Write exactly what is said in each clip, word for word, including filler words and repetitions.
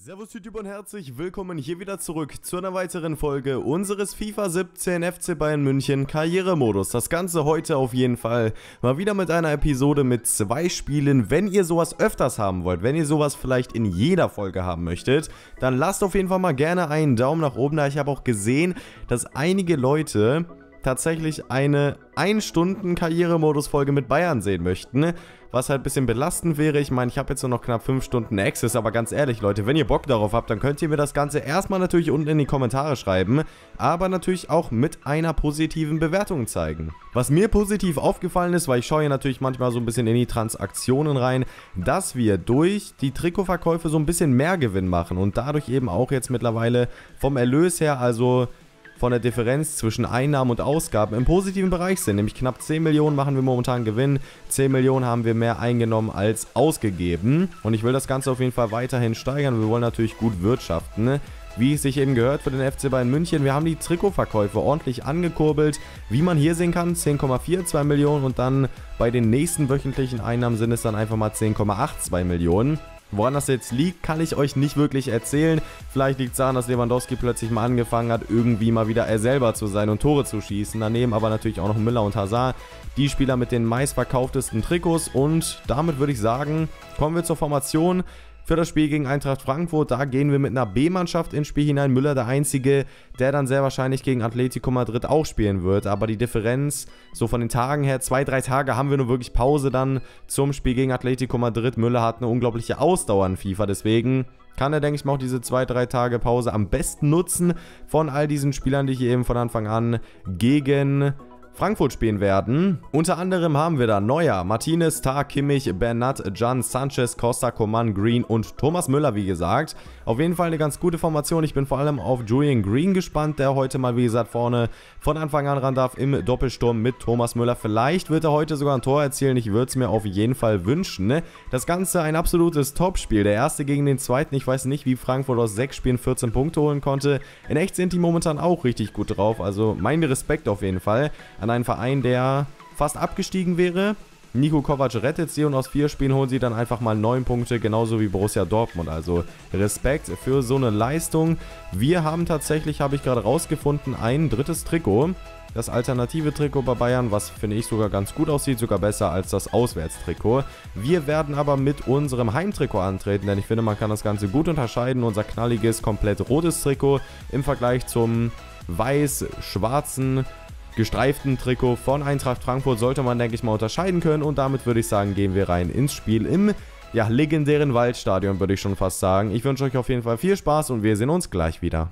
Servus YouTube und herzlich willkommen hier wieder zurück zu einer weiteren Folge unseres FIFA siebzehn F C Bayern München Karrieremodus. Das Ganze heute auf jeden Fall mal wieder mit einer Episode mit zwei Spielen. Wenn ihr sowas öfters haben wollt, wenn ihr sowas vielleicht in jeder Folge haben möchtet, dann lasst auf jeden Fall mal gerne einen Daumen nach oben da. Ich habe auch gesehen, dass einige Leute tatsächlich eine ein Stunden Karrieremodus-Folge mit Bayern sehen möchten, was halt ein bisschen belastend wäre. Ich meine, ich habe jetzt nur noch knapp fünf Stunden Access, aber ganz ehrlich, Leute, wenn ihr Bock darauf habt, dann könnt ihr mir das Ganze erstmal natürlich unten in die Kommentare schreiben, aber natürlich auch mit einer positiven Bewertung zeigen. Was mir positiv aufgefallen ist, weil ich schaue hier natürlich manchmal so ein bisschen in die Transaktionen rein, dass wir durch die Trikotverkäufe so ein bisschen mehr Gewinn machen und dadurch eben auch jetzt mittlerweile vom Erlös her, also von der Differenz zwischen Einnahmen und Ausgaben im positiven Bereich sind. Nämlich knapp zehn Millionen machen wir momentan Gewinn, zehn Millionen haben wir mehr eingenommen als ausgegeben. Und ich will das Ganze auf jeden Fall weiterhin steigern. Wir wollen natürlich gut wirtschaften, wie es sich eben gehört für den F C Bayern München. Wir haben die Trikotverkäufe ordentlich angekurbelt. Wie man hier sehen kann, zehn Komma zweiundvierzig Millionen und dann bei den nächsten wöchentlichen Einnahmen sind es dann einfach mal zehn Komma zweiundachtzig Millionen. Woran das jetzt liegt, kann ich euch nicht wirklich erzählen. Vielleicht liegt es daran, dass Lewandowski plötzlich mal angefangen hat, irgendwie mal wieder er selber zu sein und Tore zu schießen. Daneben aber natürlich auch noch Müller und Hazard, die Spieler mit den meistverkauftesten Trikots. Und damit würde ich sagen, kommen wir zur Formation für das Spiel gegen Eintracht Frankfurt. Da gehen wir mit einer B-Mannschaft ins Spiel hinein. Müller der Einzige, der dann sehr wahrscheinlich gegen Atletico Madrid auch spielen wird. Aber die Differenz, so von den Tagen her, zwei, drei Tage haben wir nur wirklich Pause dann zum Spiel gegen Atletico Madrid. Müller hat eine unglaubliche Ausdauer in FIFA, deswegen kann er, denke ich mal, auch diese zwei, drei Tage Pause am besten nutzen von all diesen Spielern, die hier eben von Anfang an gegen Frankfurt spielen werden. Unter anderem haben wir da Neuer, Martinez, Tah, Kimmich, Bernat, Can, Sanchez, Costa, Coman, Green und Thomas Müller, wie gesagt. Auf jeden Fall eine ganz gute Formation. Ich bin vor allem auf Julian Green gespannt, der heute mal, wie gesagt, vorne von Anfang an ran darf im Doppelsturm mit Thomas Müller. Vielleicht wird er heute sogar ein Tor erzielen. Ich würde es mir auf jeden Fall wünschen. Ne? Das Ganze ein absolutes Topspiel. Der erste gegen den zweiten. Ich weiß nicht, wie Frankfurt aus sechs Spielen vierzehn Punkte holen konnte. In echt sind die momentan auch richtig gut drauf. Also mein Respekt auf jeden Fall an einen Verein, der fast abgestiegen wäre. Niko Kovac rettet sie und aus vier Spielen holen sie dann einfach mal neun Punkte, genauso wie Borussia Dortmund. Also Respekt für so eine Leistung. Wir haben tatsächlich, habe ich gerade rausgefunden, ein drittes Trikot. Das alternative Trikot bei Bayern, was finde ich sogar ganz gut aussieht, sogar besser als das Auswärtstrikot. Wir werden aber mit unserem Heimtrikot antreten, denn ich finde, man kann das Ganze gut unterscheiden. Unser knalliges, komplett rotes Trikot im Vergleich zum weiß-schwarzen gestreiften Trikot von Eintracht Frankfurt sollte man, denke ich mal, unterscheiden können. Und damit würde ich sagen, gehen wir rein ins Spiel im ja, legendären Waldstadion, würde ich schon fast sagen. Ich wünsche euch auf jeden Fall viel Spaß und wir sehen uns gleich wieder.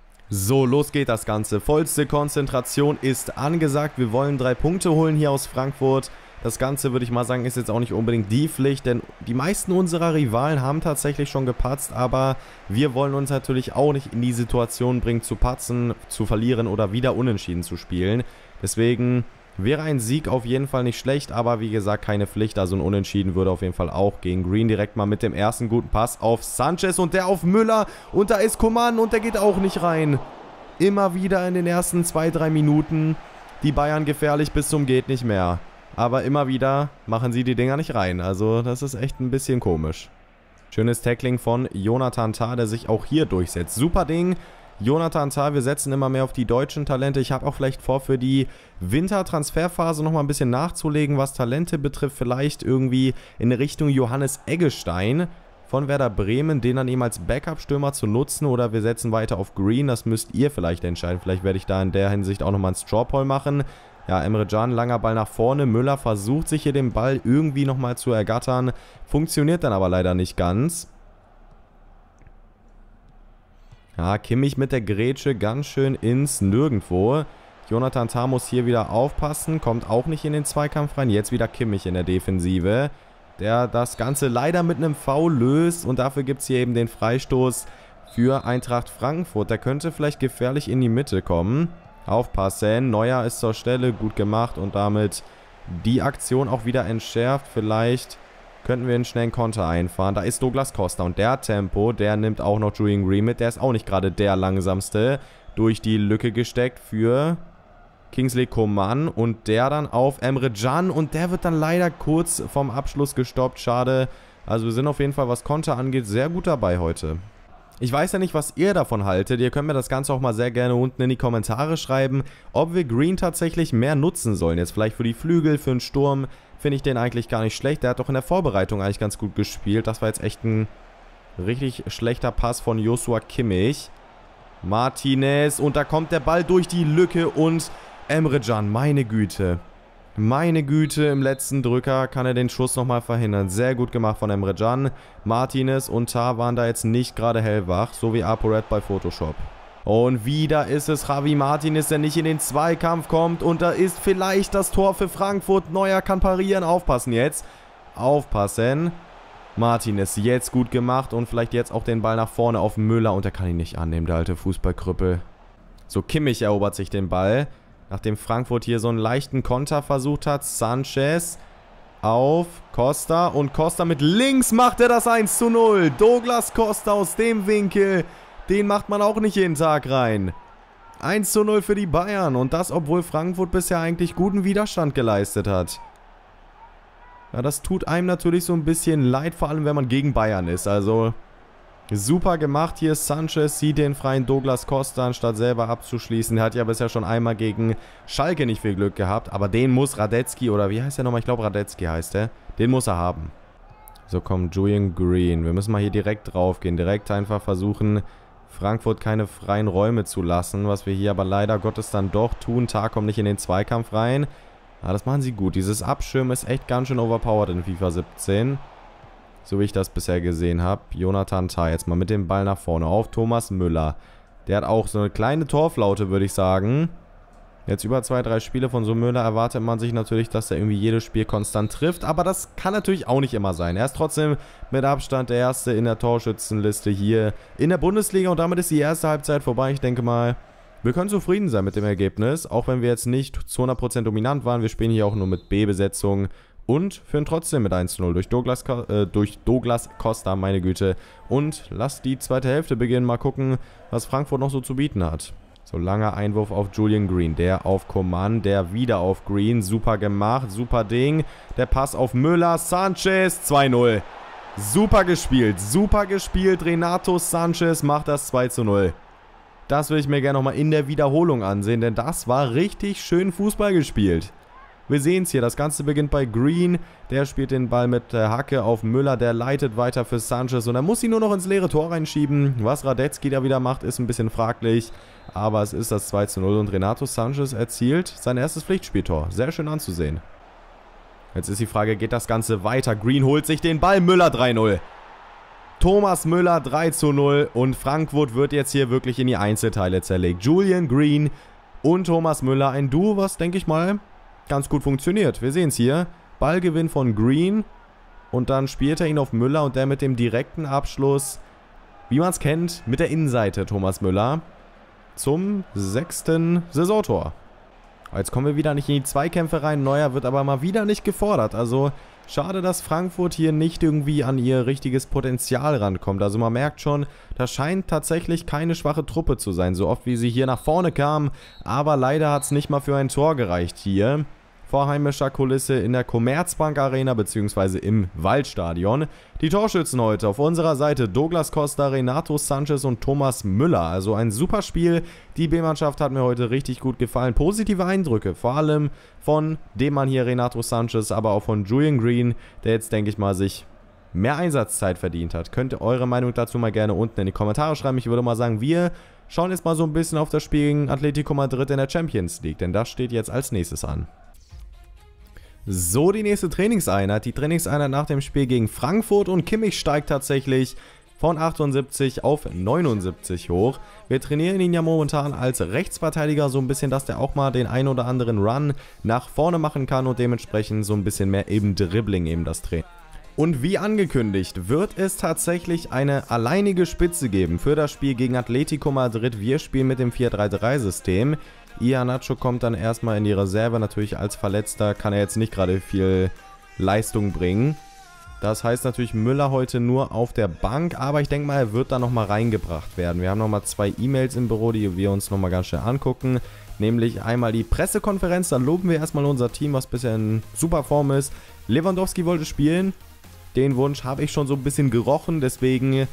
So, los geht das Ganze. Vollste Konzentration ist angesagt. Wir wollen drei Punkte holen hier aus Frankfurt. Das Ganze, würde ich mal sagen, ist jetzt auch nicht unbedingt die Pflicht, denn die meisten unserer Rivalen haben tatsächlich schon gepatzt, aber wir wollen uns natürlich auch nicht in die Situation bringen, zu patzen, zu verlieren oder wieder unentschieden zu spielen. Deswegen wäre ein Sieg auf jeden Fall nicht schlecht, aber wie gesagt, keine Pflicht, also ein Unentschieden würde auf jeden Fall auch gegen Green direkt mal mit dem ersten guten Pass auf Sanchez und der auf Müller und da ist Coman und der geht auch nicht rein. Immer wieder in den ersten zwei, drei Minuten die Bayern gefährlich bis zum geht nicht mehr. Aber immer wieder machen sie die Dinger nicht rein. Also das ist echt ein bisschen komisch. Schönes Tackling von Jonathan Tah, der sich auch hier durchsetzt. Super Ding. Jonathan Tah, wir setzen immer mehr auf die deutschen Talente. Ich habe auch vielleicht vor, für die Wintertransferphase nochmal ein bisschen nachzulegen, was Talente betrifft. Vielleicht irgendwie in Richtung Johannes Eggestein von Werder Bremen, den dann eben als Backup-Stürmer zu nutzen. Oder wir setzen weiter auf Green. Das müsst ihr vielleicht entscheiden. Vielleicht werde ich da in der Hinsicht auch nochmal einen Straw-Poll machen. Ja, Emre Can, langer Ball nach vorne. Müller versucht sich hier den Ball irgendwie nochmal zu ergattern. Funktioniert dann aber leider nicht ganz. Ja, Kimmich mit der Grätsche ganz schön ins Nirgendwo. Jonathan Tah muss hier wieder aufpassen. Kommt auch nicht in den Zweikampf rein. Jetzt wieder Kimmich in der Defensive, der das Ganze leider mit einem Foul löst. Und dafür gibt es hier eben den Freistoß für Eintracht Frankfurt. Der könnte vielleicht gefährlich in die Mitte kommen. Aufpassen, Neuer ist zur Stelle, gut gemacht und damit die Aktion auch wieder entschärft. Vielleicht könnten wir einen schnellen Konter einfahren. Da ist Douglas Costa und der Tempo, der nimmt auch noch Julian Green mit. Der ist auch nicht gerade der langsamste. Durch die Lücke gesteckt für Kingsley Coman und der dann auf Emre Can und der wird dann leider kurz vom Abschluss gestoppt. Schade. Also wir sind auf jeden Fall, was Konter angeht, sehr gut dabei heute. Ich weiß ja nicht, was ihr davon haltet. Ihr könnt mir das Ganze auch mal sehr gerne unten in die Kommentare schreiben, ob wir Green tatsächlich mehr nutzen sollen. Jetzt vielleicht für die Flügel, für den Sturm finde ich den eigentlich gar nicht schlecht. Der hat doch in der Vorbereitung eigentlich ganz gut gespielt. Das war jetzt echt ein richtig schlechter Pass von Joshua Kimmich. Martinez und da kommt der Ball durch die Lücke und Emre Can, meine Güte. Meine Güte, im letzten Drücker kann er den Schuss nochmal verhindern. Sehr gut gemacht von Emre Can. Martinez und Tah waren da jetzt nicht gerade hellwach, so wie ApoRed bei Photoshop. Und wieder ist es Javi Martinez, der nicht in den Zweikampf kommt. Und da ist vielleicht das Tor für Frankfurt. Neuer kann parieren. Aufpassen jetzt. Aufpassen. Martinez jetzt gut gemacht und vielleicht jetzt auch den Ball nach vorne auf Müller. Und er kann ihn nicht annehmen, der alte Fußballkrüppel. So, Kimmich erobert sich den Ball. Nachdem Frankfurt hier so einen leichten Konter versucht hat. Sanchez auf Costa. Und Costa mit links macht er das eins zu null. Douglas Costa aus dem Winkel. Den macht man auch nicht jeden Tag rein. eins zu null für die Bayern. Und das, obwohl Frankfurt bisher eigentlich guten Widerstand geleistet hat. Ja, das tut einem natürlich so ein bisschen leid. Vor allem, wenn man gegen Bayern ist. Also super gemacht hier. Sanchez sieht den freien Douglas Costa, anstatt selber abzuschließen. Er hat ja bisher schon einmal gegen Schalke nicht viel Glück gehabt. Aber den muss Radetzky, oder wie heißt der nochmal? Ich glaube Radetzky heißt der. Den muss er haben. So, komm, Julian Green. Wir müssen mal hier direkt drauf gehen. Direkt einfach versuchen, Frankfurt keine freien Räume zu lassen. Was wir hier aber leider Gottes dann doch tun. Tah kommt nicht in den Zweikampf rein. Aber das machen sie gut. Dieses Abschirmen ist echt ganz schön overpowered in FIFA siebzehn. So wie ich das bisher gesehen habe. Jonathan Tah jetzt mal mit dem Ball nach vorne auf Thomas Müller. Der hat auch so eine kleine Torflaute, würde ich sagen. Jetzt über zwei, drei Spiele von so Müller erwartet man sich natürlich, dass er irgendwie jedes Spiel konstant trifft. Aber das kann natürlich auch nicht immer sein. Er ist trotzdem mit Abstand der Erste in der Torschützenliste hier in der Bundesliga. Und damit ist die erste Halbzeit vorbei. Ich denke mal, wir können zufrieden sein mit dem Ergebnis. Auch wenn wir jetzt nicht zu hundert Prozent dominant waren. Wir spielen hier auch nur mit B-Besetzung. Und führen trotzdem mit eins zu null durch Douglas, äh, durch Douglas Costa, meine Güte. Und lasst die zweite Hälfte beginnen. Mal gucken, was Frankfurt noch so zu bieten hat. So, langer Einwurf auf Julian Green. Der auf Coman, der wieder auf Green. Super gemacht, super Ding. Der Pass auf Müller. Sanchez, zwei null. Super gespielt, super gespielt. Renato Sanchez macht das zwei zu null. Das will ich mir gerne nochmal in der Wiederholung ansehen, denn das war richtig schön Fußball gespielt. Wir sehen es hier, das Ganze beginnt bei Green. Der spielt den Ball mit der Hacke auf Müller, der leitet weiter für Sanchez und er muss ihn nur noch ins leere Tor reinschieben. Was Radetzky da wieder macht, ist ein bisschen fraglich, aber es ist das zwei zu null und Renato Sanchez erzielt sein erstes Pflichtspieltor. Sehr schön anzusehen. Jetzt ist die Frage, geht das Ganze weiter? Green holt sich den Ball, Müller drei null. Thomas Müller drei zu null und Frankfurt wird jetzt hier wirklich in die Einzelteile zerlegt. Julian Green und Thomas Müller, ein Duo, was denke ich mal ganz gut funktioniert. Wir sehen es hier. Ballgewinn von Green. Und dann spielt er ihn auf Müller und der mit dem direkten Abschluss, wie man es kennt, mit der Innenseite Thomas Müller zum sechsten Saisontor. Jetzt kommen wir wieder nicht in die Zweikämpfe rein. Neuer wird aber mal wieder nicht gefordert. Also schade, dass Frankfurt hier nicht irgendwie an ihr richtiges Potenzial rankommt. Also man merkt schon, das scheint tatsächlich keine schwache Truppe zu sein. So oft wie sie hier nach vorne kamen. Aber leider hat es nicht mal für ein Tor gereicht hier. Vor heimischer Kulisse in der Commerzbank Arena bzw. im Waldstadion. Die Torschützen heute auf unserer Seite Douglas Costa, Renato Sanchez und Thomas Müller. Also ein super Spiel. Die B-Mannschaft hat mir heute richtig gut gefallen. Positive Eindrücke, vor allem von dem Mann hier Renato Sanchez, aber auch von Julian Green, der jetzt, denke ich mal, sich mehr Einsatzzeit verdient hat. Könnt ihr eure Meinung dazu mal gerne unten in die Kommentare schreiben. Ich würde mal sagen, wir schauen jetzt mal so ein bisschen auf das Spiel gegen Atletico Madrid in der Champions League, denn das steht jetzt als nächstes an. So, die nächste Trainingseinheit. Die Trainingseinheit nach dem Spiel gegen Frankfurt und Kimmich steigt tatsächlich von achtundsiebzig auf neunundsiebzig hoch. Wir trainieren ihn ja momentan als Rechtsverteidiger, so ein bisschen, dass der auch mal den ein oder anderen Run nach vorne machen kann und dementsprechend so ein bisschen mehr eben Dribbling eben das Training. Und wie angekündigt, wird es tatsächlich eine alleinige Spitze geben für das Spiel gegen Atletico Madrid. Wir spielen mit dem vier drei drei System. Iheanacho kommt dann erstmal in die Reserve, natürlich als Verletzter kann er jetzt nicht gerade viel Leistung bringen. Das heißt natürlich Müller heute nur auf der Bank, aber ich denke mal, er wird da nochmal reingebracht werden. Wir haben nochmal zwei E-Mails im Büro, die wir uns nochmal ganz schnell angucken. Nämlich einmal die Pressekonferenz, dann loben wir erstmal unser Team, was bisher in super Form ist. Lewandowski wollte spielen, den Wunsch habe ich schon so ein bisschen gerochen, deswegen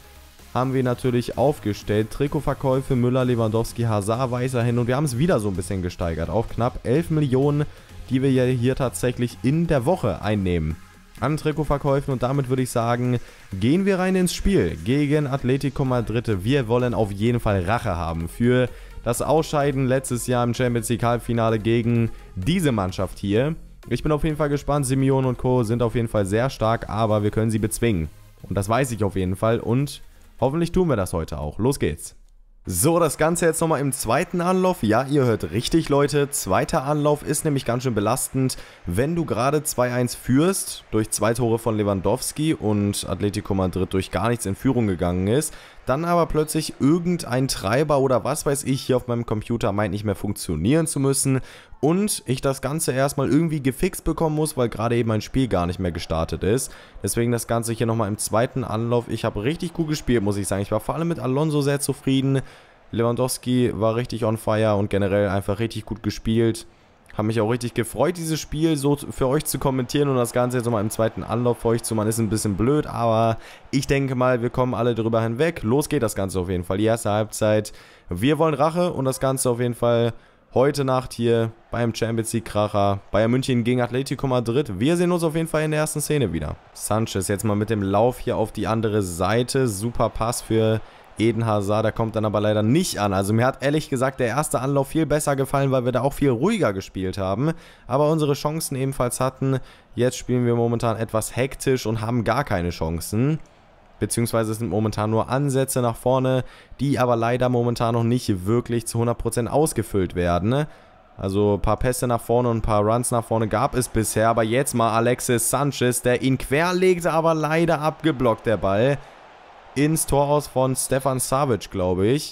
haben wir natürlich aufgestellt. Trikotverkäufe, Müller, Lewandowski, Hazard weiterhin. Und wir haben es wieder so ein bisschen gesteigert auf knapp elf Millionen, die wir ja hier tatsächlich in der Woche einnehmen an Trikotverkäufen. Und damit würde ich sagen, gehen wir rein ins Spiel gegen Atletico Madrid. Wir wollen auf jeden Fall Rache haben für das Ausscheiden letztes Jahr im Champions League Halbfinale gegen diese Mannschaft hier. Ich bin auf jeden Fall gespannt. Simeone und Co. sind auf jeden Fall sehr stark, aber wir können sie bezwingen. Und das weiß ich auf jeden Fall und hoffentlich tun wir das heute auch. Los geht's. So, das Ganze jetzt nochmal im zweiten Anlauf. Ja, ihr hört richtig, Leute. Zweiter Anlauf ist nämlich ganz schön belastend. Wenn du gerade zwei eins führst, durch zwei Tore von Lewandowski und Atletico Madrid durch gar nichts in Führung gegangen ist, dann aber plötzlich irgendein Treiber oder was weiß ich hier auf meinem Computer meint nicht mehr funktionieren zu müssen und ich das Ganze erstmal irgendwie gefixt bekommen muss, weil gerade eben mein Spiel gar nicht mehr gestartet ist. Deswegen das Ganze hier nochmal im zweiten Anlauf. Ich habe richtig gut gespielt, muss ich sagen. Ich war vor allem mit Alonso sehr zufrieden. Lewandowski war richtig on fire und generell einfach richtig gut gespielt. Habe mich auch richtig gefreut, dieses Spiel so für euch zu kommentieren und das Ganze jetzt nochmal im zweiten Anlauf für euch zu machen. Ist ein bisschen blöd, aber ich denke mal, wir kommen alle drüber hinweg. Los geht das Ganze auf jeden Fall. Die erste Halbzeit. Wir wollen Rache und das Ganze auf jeden Fall heute Nacht hier beim Champions League Kracher. Bayern München gegen Atletico Madrid. Wir sehen uns auf jeden Fall in der ersten Szene wieder. Sanchez jetzt mal mit dem Lauf hier auf die andere Seite. Super Pass für Eden Hazard, der kommt dann aber leider nicht an. Also mir hat ehrlich gesagt der erste Anlauf viel besser gefallen, weil wir da auch viel ruhiger gespielt haben. Aber unsere Chancen ebenfalls hatten. Jetzt spielen wir momentan etwas hektisch und haben gar keine Chancen. Beziehungsweise es sind momentan nur Ansätze nach vorne, die aber leider momentan noch nicht wirklich zu hundert Prozent ausgefüllt werden. Also ein paar Pässe nach vorne und ein paar Runs nach vorne gab es bisher. Aber jetzt mal Alexis Sanchez, der ihn querlegte, aber leider abgeblockt der Ball. Ins Tor aus von Stefan Savic, glaube ich.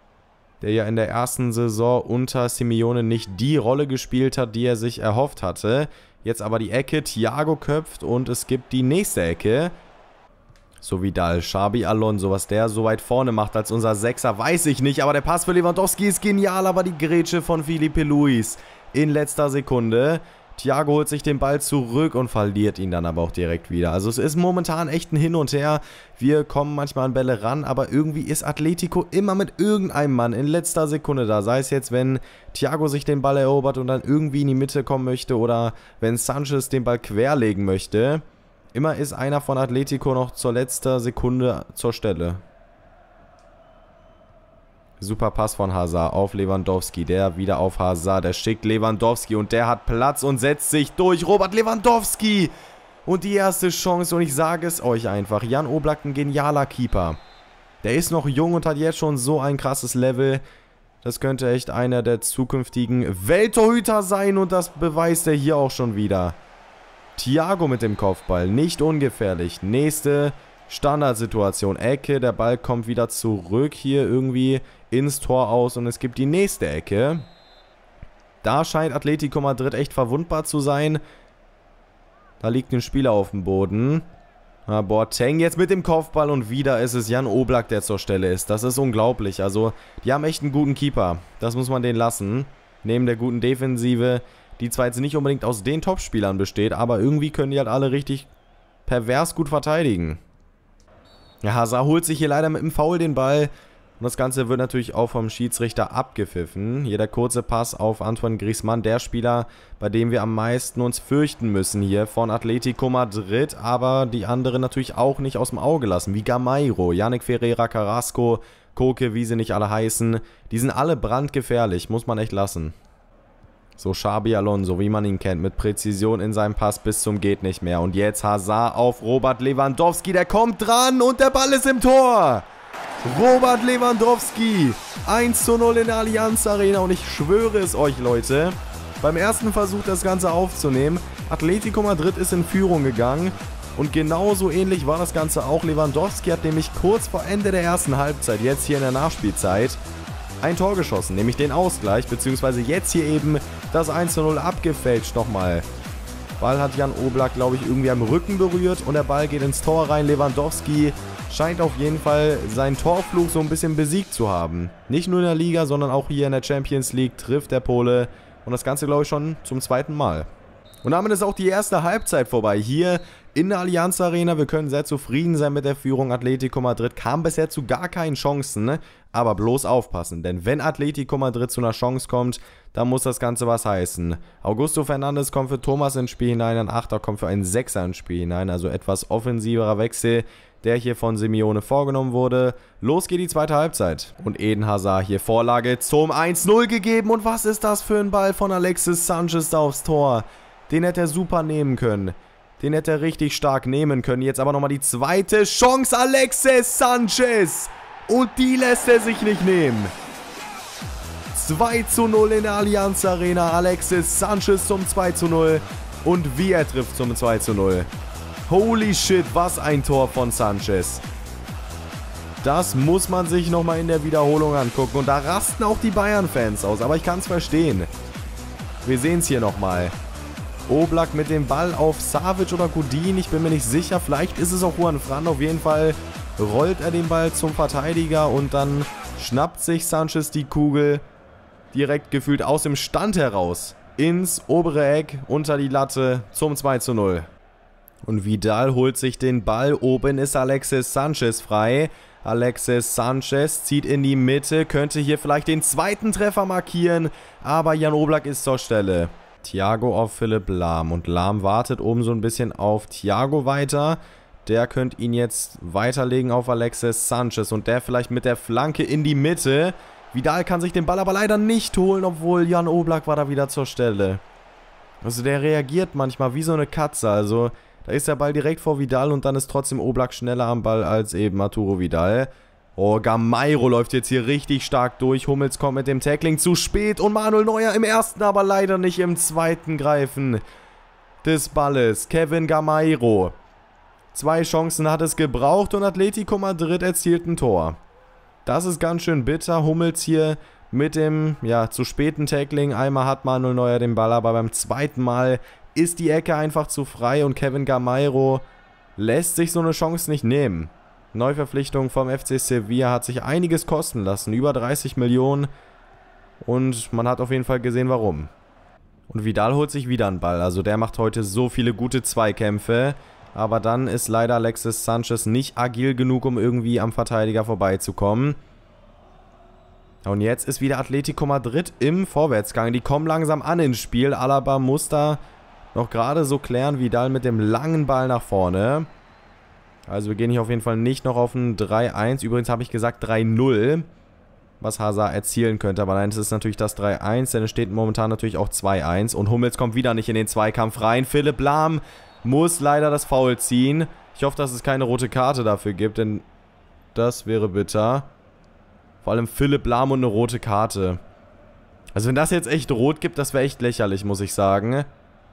Der ja in der ersten Saison unter Simeone nicht die Rolle gespielt hat, die er sich erhofft hatte. Jetzt aber die Ecke, Thiago köpft und es gibt die nächste Ecke. So wie Dal, Xabi Alonso, was der so weit vorne macht als unser Sechser, weiß ich nicht. Aber der Pass für Lewandowski ist genial, aber die Grätsche von Filipe Luis in letzter Sekunde. Thiago holt sich den Ball zurück und verliert ihn dann aber auch direkt wieder. Also es ist momentan echt ein Hin und Her. Wir kommen manchmal an Bälle ran, aber irgendwie ist Atletico immer mit irgendeinem Mann in letzter Sekunde da. Sei es jetzt, wenn Thiago sich den Ball erobert und dann irgendwie in die Mitte kommen möchte oder wenn Sanchez den Ball querlegen möchte. Immer ist einer von Atletico noch zur letzten Sekunde zur Stelle. Super Pass von Hazard auf Lewandowski, der wieder auf Hazard, der schickt Lewandowski und der hat Platz und setzt sich durch. Robert Lewandowski und die erste Chance und ich sage es euch einfach, Jan Oblak ein genialer Keeper. Der ist noch jung und hat jetzt schon so ein krasses Level. Das könnte echt einer der zukünftigen Welttorhüter sein und das beweist er hier auch schon wieder. Thiago mit dem Kopfball, nicht ungefährlich. Nächste Standardsituation, Ecke, der Ball kommt wieder zurück hier irgendwie ins Tor aus und es gibt die nächste Ecke. Da scheint Atletico Madrid echt verwundbar zu sein. Da liegt ein Spieler auf dem Boden. Ah, Boateng jetzt mit dem Kopfball und wieder ist es Jan Oblak, der zur Stelle ist. Das ist unglaublich. Also, die haben echt einen guten Keeper. Das muss man denen lassen. Neben der guten Defensive, die zwar jetzt nicht unbedingt aus den Topspielern besteht, aber irgendwie können die halt alle richtig pervers gut verteidigen. Ja, Hazard holt sich hier leider mit dem Foul den Ball. Und das Ganze wird natürlich auch vom Schiedsrichter abgepfiffen. Hier der kurze Pass auf Antoine Griezmann, der Spieler, bei dem wir am meisten uns fürchten müssen hier von Atletico Madrid. Aber die anderen natürlich auch nicht aus dem Auge lassen, wie Gameiro, Yannick Ferreira, Carrasco, Koke, wie sie nicht alle heißen. Die sind alle brandgefährlich, muss man echt lassen. So Xabi Alonso, wie man ihn kennt, mit Präzision in seinem Pass bis zum geht nicht mehr. Und jetzt Hazard auf Robert Lewandowski, der kommt dran und der Ball ist im Tor. Robert Lewandowski, eins zu null in der Allianz Arena und ich schwöre es euch, Leute, beim ersten Versuch das Ganze aufzunehmen, Atletico Madrid ist in Führung gegangen und genauso ähnlich war das Ganze auch. Lewandowski hat nämlich kurz vor Ende der ersten Halbzeit, jetzt hier in der Nachspielzeit, ein Tor geschossen, nämlich den Ausgleich, beziehungsweise jetzt hier eben das eins zu null abgefälscht nochmal. Ball hat Jan Oblak, glaube ich, irgendwie am Rücken berührt und der Ball geht ins Tor rein. Lewandowski scheint auf jeden Fall seinen Torfluch so ein bisschen besiegt zu haben. Nicht nur in der Liga, sondern auch hier in der Champions League trifft der Pole und das Ganze, glaube ich, schon zum zweiten Mal. Und damit ist auch die erste Halbzeit vorbei. Hier in der Allianz Arena. Wir können sehr zufrieden sein mit der Führung. Atletico Madrid kam bisher zu gar keinen Chancen, ne? Aber bloß aufpassen, denn wenn Atletico Madrid zu einer Chance kommt, dann muss das Ganze was heißen. Augusto Fernandes kommt für Thomas ins Spiel hinein, ein Achter kommt für einen Sechser ins Spiel hinein, also etwas offensiverer Wechsel, der hier von Simeone vorgenommen wurde. Los geht die zweite Halbzeit. Und Eden Hazard hier Vorlage zum eins null gegeben. Und was ist das für ein Ball von Alexis Sanchez da aufs Tor? Den hätte er super nehmen können. Den hätte er richtig stark nehmen können. Jetzt aber nochmal die zweite Chance. Alexis Sanchez. Und die lässt er sich nicht nehmen. zwei zu null in der Allianz Arena. Alexis Sanchez zum zwei zu null. Und wie er trifft zum zwei zu null. Holy shit, was ein Tor von Sanchez. Das muss man sich nochmal in der Wiederholung angucken. Und da rasten auch die Bayern-Fans aus. Aber ich kann es verstehen. Wir sehen es hier nochmal. Oblak mit dem Ball auf Savic oder Godin. Ich bin mir nicht sicher. Vielleicht ist es auch Juan Fran. Auf jeden Fall rollt er den Ball zum Verteidiger. Und dann schnappt sich Sanchez die Kugel direkt gefühlt aus dem Stand heraus. Ins obere Eck, unter die Latte zum zwei zu null. Und Vidal holt sich den Ball. Oben ist Alexis Sanchez frei. Alexis Sanchez zieht in die Mitte. Könnte hier vielleicht den zweiten Treffer markieren. Aber Jan Oblak ist zur Stelle. Thiago auf Philipp Lahm. Und Lahm wartet oben so ein bisschen auf Thiago weiter. Der könnte ihn jetzt weiterlegen auf Alexis Sanchez. Und der vielleicht mit der Flanke in die Mitte. Vidal kann sich den Ball aber leider nicht holen, obwohl Jan Oblak war da wieder zur Stelle. Also der reagiert manchmal wie so eine Katze. Also da ist der Ball direkt vor Vidal und dann ist trotzdem Oblak schneller am Ball als eben Arturo Vidal. Oh, Gameiro läuft jetzt hier richtig stark durch. Hummels kommt mit dem Tackling zu spät und Manuel Neuer im ersten, aber leider nicht im zweiten Greifen des Balles. Kevin Gameiro. Zwei Chancen hat es gebraucht und Atletico Madrid erzielt ein Tor. Das ist ganz schön bitter. Hummels hier mit dem, ja, zu späten Tackling. Einmal hat Manuel Neuer den Ball, aber beim zweiten Mal ist die Ecke einfach zu frei und Kevin Gameiro lässt sich so eine Chance nicht nehmen. Neuverpflichtung vom F C Sevilla hat sich einiges kosten lassen, über dreißig Millionen und man hat auf jeden Fall gesehen, warum. Und Vidal holt sich wieder einen Ball, also der macht heute so viele gute Zweikämpfe, aber dann ist leider Alexis Sanchez nicht agil genug, um irgendwie am Verteidiger vorbeizukommen. Und jetzt ist wieder Atletico Madrid im Vorwärtsgang, die kommen langsam an ins Spiel, Alaba muss da noch gerade so klären, Vidal mit dem langen Ball nach vorne. Also wir gehen hier auf jeden Fall nicht noch auf ein drei eins. Übrigens habe ich gesagt drei null, was Hazard erzielen könnte. Aber nein, es ist natürlich das drei eins, denn es steht momentan natürlich auch zwei eins. Und Hummels kommt wieder nicht in den Zweikampf rein. Philipp Lahm muss leider das Foul ziehen. Ich hoffe, dass es keine rote Karte dafür gibt, denn das wäre bitter. Vor allem Philipp Lahm und eine rote Karte. Also wenn das jetzt echt rot gibt, das wäre echt lächerlich, muss ich sagen.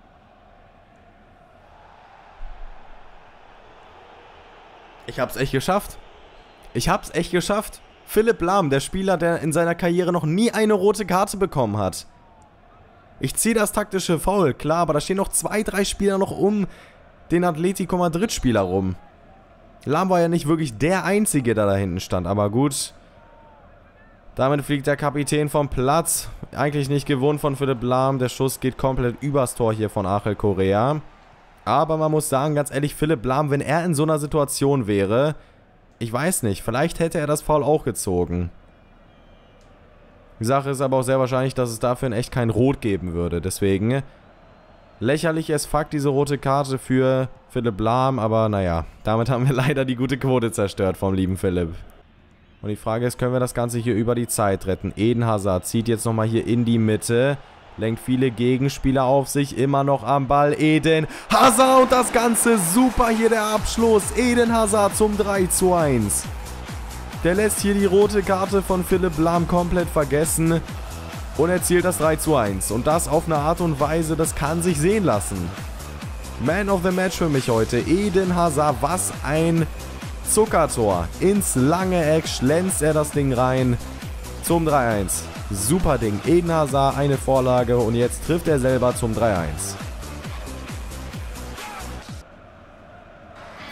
Ich hab's echt geschafft. Ich hab's echt geschafft. Philipp Lahm, der Spieler, der in seiner Karriere noch nie eine rote Karte bekommen hat. Ich ziehe das taktische Foul, klar, aber da stehen noch zwei, drei Spieler noch um den Atletico Madrid-Spieler rum. Lahm war ja nicht wirklich der Einzige, der da hinten stand, aber gut. Damit fliegt der Kapitän vom Platz. Eigentlich nicht gewohnt von Philipp Lahm. Der Schuss geht komplett übers Tor hier von Ángel Correa. Aber man muss sagen, ganz ehrlich, Philipp Lahm, wenn er in so einer Situation wäre, ich weiß nicht, vielleicht hätte er das Foul auch gezogen. Die Sache ist aber auch sehr wahrscheinlich, dass es dafür in echt kein Rot geben würde. Deswegen lächerlich as fuck diese rote Karte für Philipp Lahm, aber naja, damit haben wir leider die gute Quote zerstört vom lieben Philipp. Und die Frage ist, können wir das Ganze hier über die Zeit retten? Eden Hazard zieht jetzt nochmal hier in die Mitte. Lenkt viele Gegenspieler auf sich, immer noch am Ball. Eden Hazard und das Ganze super hier der Abschluss. Eden Hazard zum drei zu eins. Der lässt hier die rote Karte von Philipp Lahm komplett vergessen und erzielt das drei zu eins. Und das auf eine Art und Weise, das kann sich sehen lassen. Man of the Match für mich heute. Eden Hazard, was ein Zuckertor. Ins lange Eck schlänzt er das Ding rein zum drei eins. Super Ding. Eden Hazard, eine Vorlage und jetzt trifft er selber zum drei eins.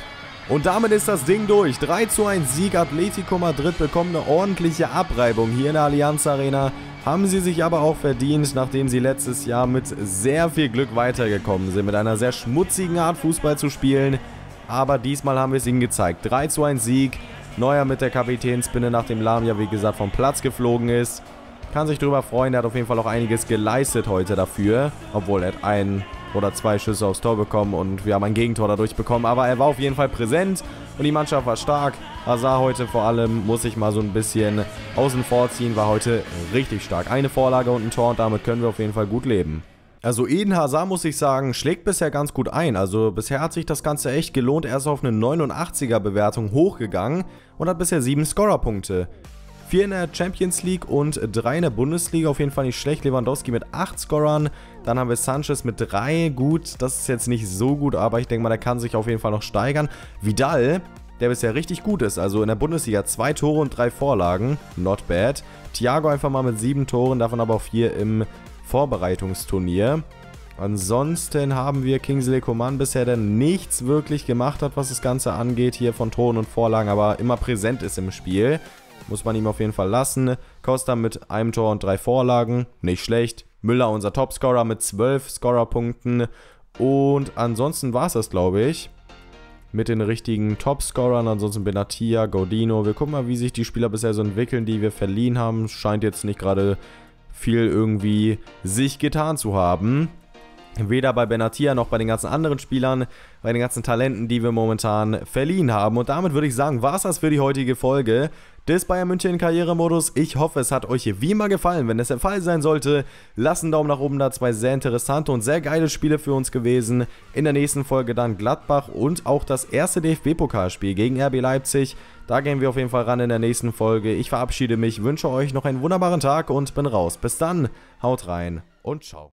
Und damit ist das Ding durch. drei zu eins Sieg. Atletico Madrid bekommt eine ordentliche Abreibung hier in der Allianz Arena. Haben sie sich aber auch verdient, nachdem sie letztes Jahr mit sehr viel Glück weitergekommen sind. Mit einer sehr schmutzigen Art Fußball zu spielen. Aber diesmal haben wir es ihnen gezeigt. drei zu eins Sieg. Neuer mit der Kapitänsbinde, nachdem Lamia, wie gesagt, vom Platz geflogen ist. Kann sich darüber freuen. Er hat auf jeden Fall auch einiges geleistet heute dafür. Obwohl er hat einen oder zwei Schüsse aufs Tor bekommen und wir haben ein Gegentor dadurch bekommen. Aber er war auf jeden Fall präsent und die Mannschaft war stark. Hazard heute vor allem, muss ich mal so ein bisschen außen vor ziehen, war heute richtig stark. Eine Vorlage und ein Tor und damit können wir auf jeden Fall gut leben. Also Eden Hazard, muss ich sagen, schlägt bisher ganz gut ein. Also bisher hat sich das Ganze echt gelohnt. Er ist auf eine neunundachtziger Bewertung hochgegangen und hat bisher sieben Scorerpunkte. vier in der Champions League und drei in der Bundesliga. Auf jeden Fall nicht schlecht. Lewandowski mit acht Scorern. Dann haben wir Sanchez mit drei. Gut, das ist jetzt nicht so gut, aber ich denke mal, der kann sich auf jeden Fall noch steigern. Vidal, der bisher richtig gut ist. Also in der Bundesliga zwei Tore und drei Vorlagen. Not bad. Thiago einfach mal mit sieben Toren, davon aber auch vier im Vorbereitungsturnier. Ansonsten haben wir Kingsley Coman bisher, der nichts wirklich gemacht hat, was das Ganze angeht. Hier von Toren und Vorlagen, aber immer präsent ist im Spiel. Muss man ihm auf jeden Fall lassen. Costa mit einem Tor und drei Vorlagen. Nicht schlecht. Müller, unser Topscorer, mit zwölf Scorerpunkten. Und ansonsten war es das, glaube ich. Mit den richtigen Topscorern. Ansonsten Benatia, Godino. Wir gucken mal, wie sich die Spieler bisher so entwickeln, die wir verliehen haben. Scheint jetzt nicht gerade viel irgendwie sich getan zu haben. Weder bei Benatia noch bei den ganzen anderen Spielern, bei den ganzen Talenten, die wir momentan verliehen haben. Und damit würde ich sagen, war es das für die heutige Folge des Bayern München Karrieremodus. Ich hoffe, es hat euch wie immer gefallen. Wenn es der Fall sein sollte, lasst einen Daumen nach oben da. Zwei sehr interessante und sehr geile Spiele für uns gewesen. In der nächsten Folge dann Gladbach und auch das erste D F B-Pokalspiel gegen R B Leipzig. Da gehen wir auf jeden Fall ran in der nächsten Folge. Ich verabschiede mich, wünsche euch noch einen wunderbaren Tag und bin raus. Bis dann, haut rein und ciao.